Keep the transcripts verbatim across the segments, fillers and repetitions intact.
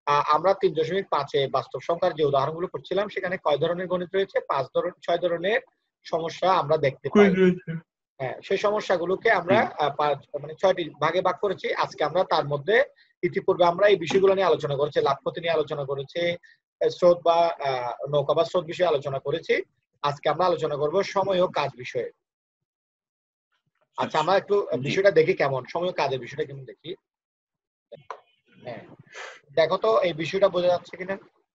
আমরা তিন দশমিক পাঁচে বাস্তব সংখ্যার যে উদাহরণগুলো করছিলাম সেখানে কয় ধরনের গণিত রয়েছে? পাঁচ ধরনের ছয় ধরনের সমস্যা আমরা দেখতে পাই। হ্যাঁ, সেই সমস্যাগুলোকে আমরা মানে ছয়টি ভাগে ভাগ করেছি। আজকে আমরা তার মধ্যে ইতিপূর্বে আমরা এই বিষয়গুলো নিয়ে আলোচনা করেছি, লাভ ক্ষতি নিয়ে আলোচনা করেছি, স্রোত বা নৌকা বা স্রোত বিষয়ে আলোচনা করেছি। আজকে আমরা আলোচনা করব সময় ও কাজ বিষয়ে। আচ্ছা, আমরা একটু বিষয়টা দেখি কেমন, সময় ও কাজের বিষয়টা কেমন দেখি। হ্যাঁ, দেখো তো এই বিষয়টা বোঝা যাচ্ছে কিনা।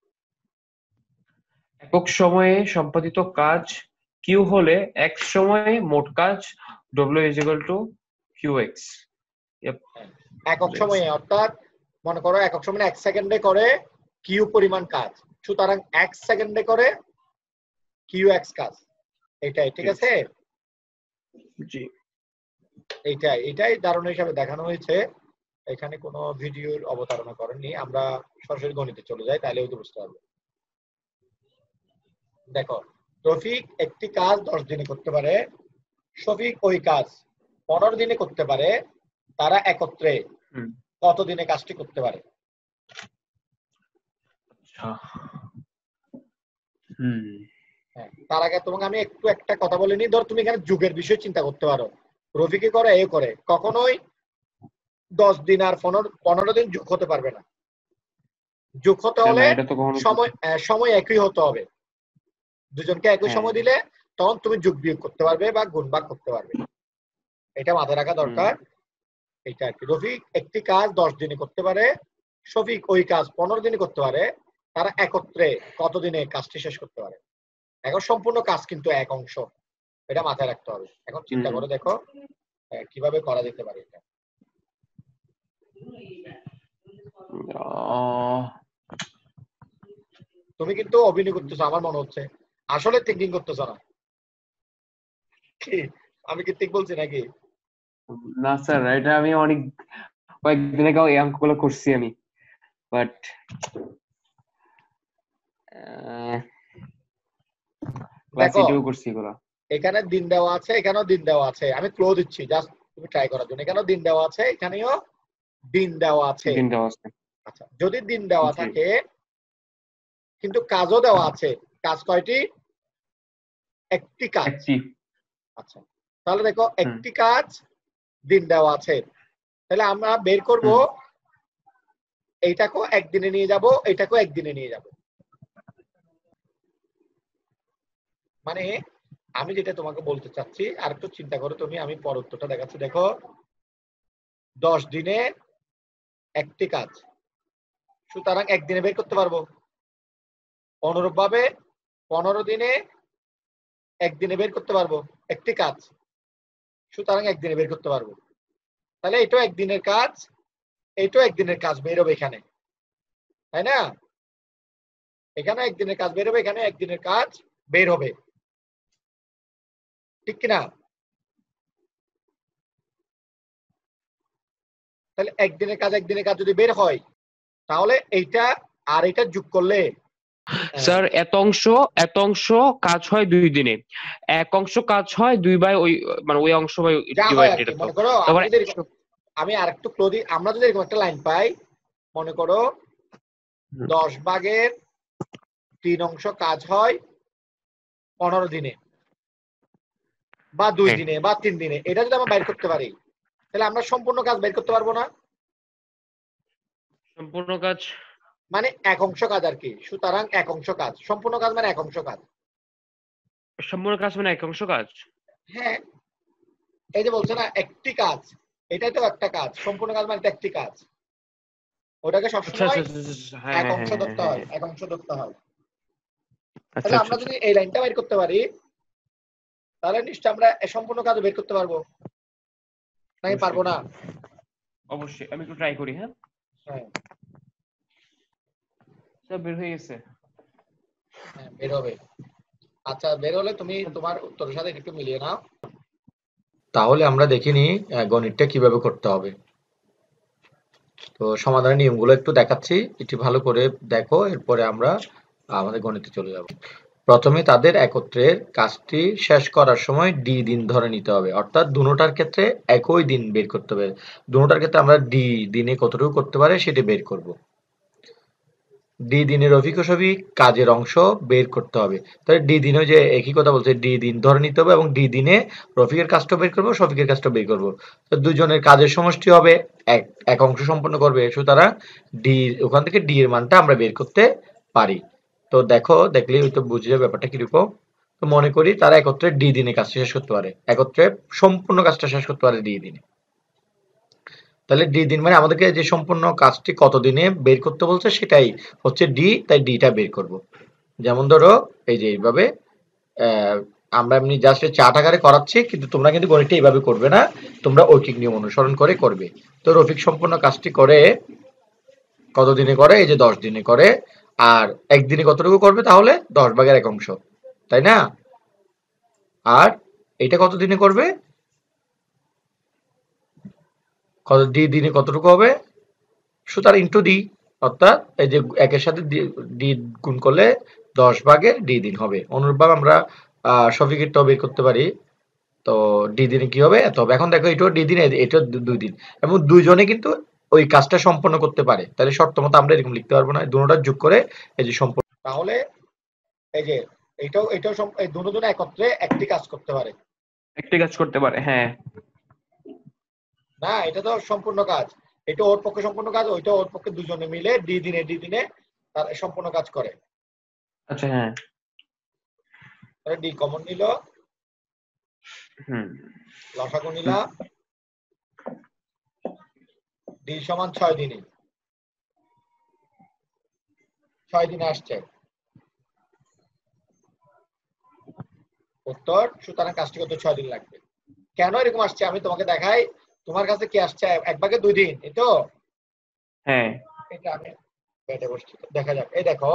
একক সময়ে সম্পাদিত কাজ কিউ হলে এক সময়ে মোট কাজ W is equal to Q X. একক সময়ে অর্থাৎ মনে করো একক সময়ে এক সেকেন্ডে করে কিউ পরিমাণ কাজ, সুতরাং এক সেকেন্ডে করে কিউ এক্স কাজ। এটাই ঠিক আছে। জি, এইটাই এটাই ধারণা হিসাবে দেখানো হয়েছে। এখানে কোনো ভিডিওর অবতারণা করেননি। আমরা সরাসরি গণিতে চলে যাই, তাহলে হয়তো বুঝতে পারবে। দেখো, রফিক একটি কাজ দশ দিনে করতে পারে, শফিক ওই কাজ পনেরো দিনে করতে পারে। তারা একত্রে কত দিনে কাজটি করতে পারে? তার আগে তোমাকে আমি একটু একটা কথা বলে নি। ধর তুমি এখানে যুগের বিষয় চিন্তা করতে পারো, রফিকে করে এ করে, কখনোই দশ দিন আর পনেরো পনেরো দিন যোগ হতে পারবে না। যোগ হতে হলে সময় সময় একই হতে হবে। দুজনকে একই সময় দিলে তখন তুমি যোগ বিয়োগ করতে পারবে বা গুণ ভাগ করতে পারবে। এটা মাথায় রাখা দরকার। এটা আর কি। রফিক একটি কাজ দশ দিনে করতে পারে, শফিক ওই কাজ পনেরো দিনে করতে পারে। তারা একত্রে কত দিনে কাজটি শেষ করতে পারে? এখন সম্পূর্ণ কাজ কিন্তু এক অংশ, এটা মাথায় রাখতে হবে। এখন চিন্তা করে দেখো কিভাবে করা যেতে পারে এটা। তুমি কিন্তু অভিনয় করতেছো আমার মনে হচ্ছে, আসলে থিঙ্কিং করতেছো না। কি আমি কি ঠিক বলছি নাকি? না স্যার, এটা আমি অনেক কয়েকদিন আগে এই অঙ্কগুলো করছি আমি, বাট দেখো এখানে দিন দেওয়া আছে, এখানেও দিন দেওয়া আছে। আমি ক্লো দিচ্ছি জাস্ট তুমি ট্রাই করার জন্য। এখানেও দিন দেওয়া আছে, এখানেও দিন দেওয়া আছে। আচ্ছা, যদি দিন দেওয়া থাকে কিন্তু কাজও দেওয়া আছে, কাজ কয়টি? একটি কাজ। আচ্ছা, তাহলে দেখো একটি কাজ দিন দেওয়া আছে, তাহলে আমরা বের করব এইটাকেও একদিনে নিয়ে যাব, এইটাকেও একদিনে নিয়ে যাব। মানে আমি যেটা তোমাকে বলতে চাচ্ছি, আর একটু চিন্তা করো তুমি, আমি পর উত্তরটা দেখাচ্ছি। দেখো, দশ দিনে একটি কাজ, সুতরাং একদিনে বের করতে পারবো। অনুরূপ ভাবে পনেরো দিনে একদিনে বের করতে পারবো একটি কাজ, সুতরাং একদিনে বের করতে পারবো। তাহলে এটাও একদিনের কাজ, এটাও একদিনের কাজ বের হবে এখানে, তাই না? এখানে একদিনের কাজ বের হবে, এখানে একদিনের কাজ বের হবে, ঠিক কিনা? তাহলে একদিনের কাজ একদিনের কাজ যদি বের হয়, তাহলে এইটা আর এটা যোগ করলে স্যার এত অংশ এত অংশ কাজ হয় দুই দিনে, এক অংশ কাজ হয় দুই বাই ওই মানে ওই অংশ বাই ডিভাইডেড। মনে করো আমি আর একটু ক্লোজ, আমরা যদি এরকম একটা লাইন পাই, মনে করো দশ ভাগের তিন অংশ কাজ হয় পনেরো দিনে বা দুই দিনে বা তিন দিনে, এটা যদি আমরা বের করতে পারি, তাহলে আমরা সম্পূর্ণ কাজ বের করতে পারবো না? সম্পূর্ণ কাজ মানে এক অংশ কাজ আর কি। সুতরাং এক অংশ কাজ, সম্পূর্ণ কাজ মানে এক অংশ কাজ। সম্পূর্ণ কাজ মানে এক অংশ কাজ। হ্যাঁ, এই যে বলছে না একটি কাজ, এটাই তো একটা কাজ। সম্পূর্ণ কাজ মানে একটি কাজ, ওটাকে সবসময় এক অংশ ধরতে হয়, এক অংশ ধরতে হয়। তাহলে আমরা যদি এই লাইনটা বের করতে পারি, তাহলে নিশ্চয় আমরা সম্পূর্ণ কাজ বের করতে পারবো, নাকি পারবো না? অবশ্যই, আমি একটু ট্রাই করি। হ্যাঁ হ্যাঁ, সব বের হয়ে গেছে। হ্যাঁ, বের হবে। আচ্ছা, বের হলে তুমি তোমার উত্তরের সাথে একটু মিলিয়ে নাও। তাহলে আমরা দেখিনি গণিতটা কিভাবে করতে হবে। তো সমাধানের নিয়মগুলো একটু দেখাচ্ছি, এটি ভালো করে দেখো, এরপরে আমরা আমাদের গণিতে চলে যাব। প্রথমে তাদের একত্রের কাজটি শেষ করার সময় ডি দিন ধরে নিতে হবে, অর্থাৎ দুটোটার ক্ষেত্রে একই দিন বের করতে হবে। দুটোটার ক্ষেত্রে আমরা ডি দিনে কতটুকু করতে পারে সেটি বের করব। ডি দিনে রফিক ও শফিক কাজের অংশ বের করতে হবে। তাহলে ডি দিনে যে একই কথা বলছে, ডি দিন ধরে নিতে হবে এবং ডি দিনে রফিকের কাজটা বের করবো, শফিকের কাজটা বের করবো। তো দুজনের কাজের সমষ্টি হবে, এক এক অংশ সম্পন্ন করবে, সুতরাং ডি ওখান থেকে ডি এর মানটা আমরা বের করতে পারি। তো দেখো, দেখলেই হয়তো বুঝে যাবে ব্যাপারটা কিরকম। তো মনে করি তারা একত্রে ডি দিনে কাজটা শেষ করতে পারে, একত্রে সম্পূর্ণ কাজটা শেষ করতে পারে ডি দিনে। তাহলে ডি দিন মানে আমাদেরকে যে সম্পূর্ণ কাজটি কত দিনে বের করতে বলছে সেটাই হচ্ছে ডি, তাই ডিটা বের করব। যেমন ধরো এই যে এইভাবে আমরা এমনি জাস্ট চার্ট আকারে করাচ্ছি, কিন্তু তোমরা কিন্তু গণিতটা এইভাবে করবে না, তোমরা ঐকিক নিয়ম অনুসরণ করে করবে। তো রফিক সম্পূর্ণ কাজটি করে কত দিনে করে? এই যে দশ দিনে করে। আর একদিনে কতটুকু করবে? তাহলে দশ ভাগের এক অংশ, তাই না? আর এটা কত দিনে করবে? কত ডি দিনে কতটুকু হবে? সুতরাং ইন্টু ডি, অর্থাৎ এই যে একের সাথে ডি গুণ করলে দশ ভাগের ডি দিন হবে। অনুরূপভাবে আমরা শফিকেরটাও বের করতে পারি। তো ডি দিনে কি হবে? এত হবে। এখন দেখো এটাও ডি দিন, এটাও দুই দিন, এবং দুইজনে কিন্তু ওই কাজটা সম্পন্ন করতে পারে। তাহলে শর্ত মতো আমরা এরকম লিখতে পারবো না, দুটোটা যোগ করে এই যে সম্পন্ন। তাহলে এই যে এটাও এটাও এই দুজনে একত্রে একটি কাজ করতে পারে, একটি কাজ করতে পারে। হ্যাঁ, না এটা তো সম্পূর্ণ কাজ, এটা ওর পক্ষে সম্পূর্ণ কাজ, ওইটা ওর পক্ষে, দুজনে মিলে ডি দিনে ডি দিনে তার সম্পূর্ণ কাজ করে। আচ্ছা, হ্যাঁ, তাহলে ডি কমন নিল, হুম, লসাগু নিলাম, ডি সমান ছয় দিনে, ছয় দিনে আসছে উত্তর। সুতরাং কাজটি করতে ছয় দিন লাগবে। কেন এরকম আসছে আমি তোমাকে দেখাই। তোমার কাছে কি আসছে? এক ভাগে দুই দিন, এই তো। হ্যাঁ, এটা আমি বেটে বসছি, দেখা যাক। এই দেখো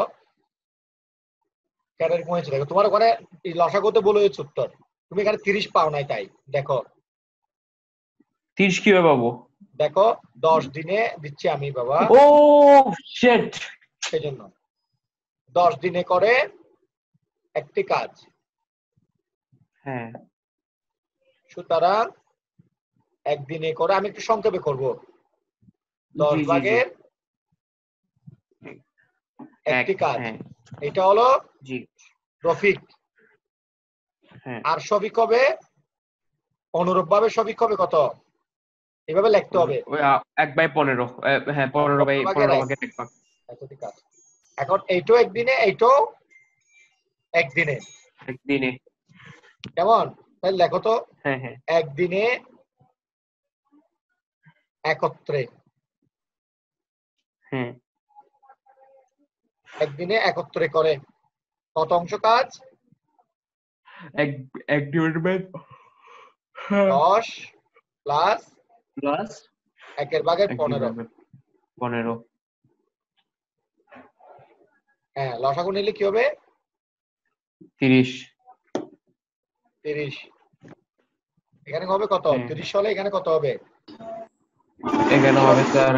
কেন এরকম হয়েছে, দেখো তোমার ওখানে লসাগুতে বলে হয়েছে উত্তর, তুমি এখানে তিরিশ পাও নাই, তাই দেখো তিরিশ কিভাবে পাবো? দেখো দশ দিনে দিচ্ছি আমি বাবা, ও শিট, সেই জন্য দশ দিনে করে একটি কাজ। হ্যাঁ, সুতরাং একদিনে করে, আমি একটু সংক্ষেপে করব, দশ ভাগের একটি কাজ। এটা হলো রফিক, আর শফিক হবে অনুরূপ ভাবে, শফিক হবে কত? এভাবে লিখতে হবে এক বাই পনেরো। হ্যাঁ, পনেরো বাই পনেরো ভাগের এক ভাগ। এখন এইটাও একদিনে, এইটাও একদিনে, একদিনে কেমন? তাহলে লেখো তো, হ্যাঁ হ্যাঁ, একদিনে একত্রে, হ্যাঁ, একদিনে একত্রে করে কত অংশ কাজ? এক এক ডিভাইডেড বাই দশ প্লাস প্লাস একের ভাগের পনেরো। পনেরো। হ্যাঁ, লসাগু নিলে কি হবে? তিরিশ। তিরিশ এখানে হবে কত? তিরিশ হলে এখানে কত হবে? এখানে হবে স্যার,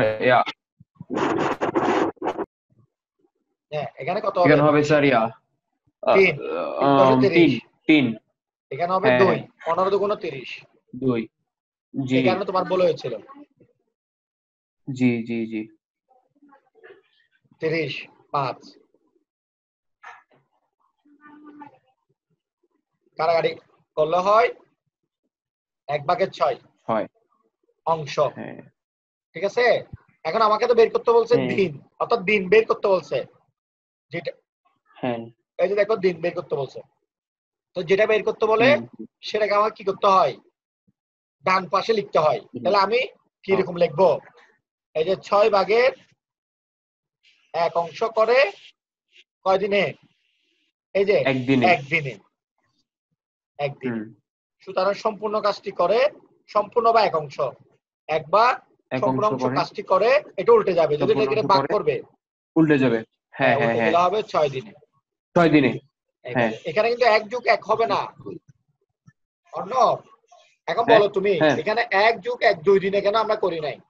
হ্যাঁ এখানে কত হবে? এখানে হবে স্যার ইয়া তিন, তিন তিন এখানে হবে দুই, পনেরো দুগুণ তিরিশ, দুই। জি, এই কারণে তোমার বলে হয়েছিল। জি জি জি তিরিশ পাঁচ কারাগারি করলে হয় এক ভাগের ছয় হয় অংশ। ঠিক আছে, এখন আমাকে তো বের করতে বলছে দিন, অর্থাৎ দিন বের করতে বলছে, যেটা হ্যাঁ এই যে দেখো দিন বের করতে বলছে। তো যেটা বের করতে বলে সেটাকে আমাকে কি করতে হয়? ডান পাশে লিখতে হয়। তাহলে আমি কি রকম লিখবো? এই যে ছয় ভাগের এক অংশ করে কয় দিনে? এই যে একদিনে, একদিনে, একদিন। সুতরাং সম্পূর্ণ কাজটি করে সম্পূর্ণ বা এক অংশ, এক বা সম্পূর্ণ অংশ কাজটি করে, এটা উল্টে যাবে, যদি এটা ভাগ করবে উল্টে যাবে। হ্যাঁ হ্যাঁ উল্টে দিলে হবে ছয় দিনে। ছয় দিনে, হ্যাঁ। এখানে কিন্তু এক যোগ এক হবে না অর্ণব। এখন বলো তুমি, এখানে এক যোগ এক দুই দিনে কেন আমরা করি নাই?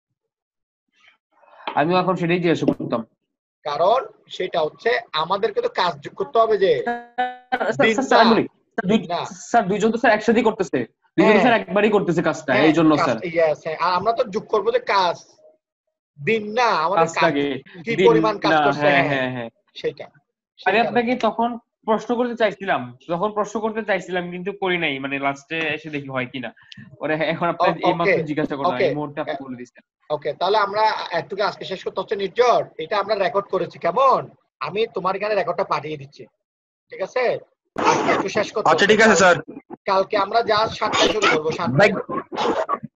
আমিও এখন সেটাই জিজ্ঞাসা করতাম। কারণ সেটা হচ্ছে আমাদেরকে তো কাজ যোগ করতে হবে, যে স্যার দুইজন তো স্যার একসাথেই করতেছে, দুইজন স্যার একবারই করতেছে কাজটা, এই জন্য স্যার আমরা তো যোগ করবো যে কাজ দিন না আমাদের কাজ কাজটাকে কি দিন পরিমাণ কাজ না, করছে, হ্যাঁ হ্যাঁ হ্যাঁ হ্যাঁ সেটা আমি সেই কারণে। আপনাকে তখন প্রশ্ন করতে চাইছিলাম, তখন প্রশ্ন করতে চাইছিলাম কিন্তু করি নাই, মানে লাস্টে এসে দেখি হয় কিনা। ওরে এখন আপনি এই ওকে মাত্র জিজ্ঞাসা করলাম, ওকে এই মুহূর্তে আপনি বলে দিচ্ছেন। ওকে তাহলে আমরা একটু আজকে শেষ করতে হচ্ছে নির্জর, এটা আমরা রেকর্ড করেছি কেমন, আমি তোমার এখানে রেকর্ডটা পাঠিয়ে দিচ্ছি, ঠিক আছে? আজকে একটু শেষ করতে আচ্ছা হচ্ছে, ঠিক আছে স্যার। কালকে আমরা যা সাতটায় শুরু করবো, ভাই সাতটায়।